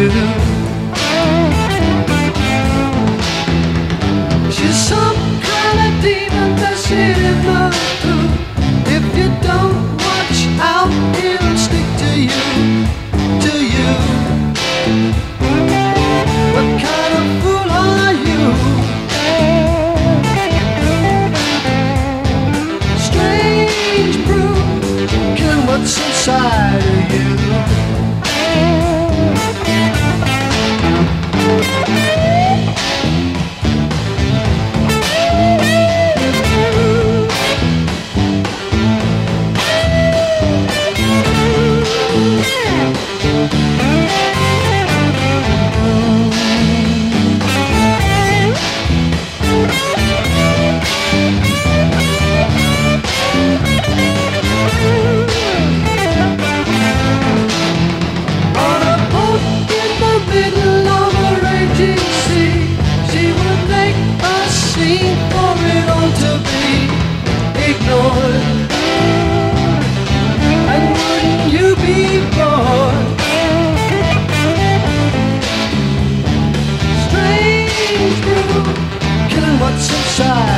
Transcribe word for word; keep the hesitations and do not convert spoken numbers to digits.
you. She's some kind of demon that she'll move through. If you don't watch out, it'll stick to you, to you. What kind of fool are you? Strange brew, killing what's inside of you. And wouldn't you be bored? Strange brew, killing what's inside.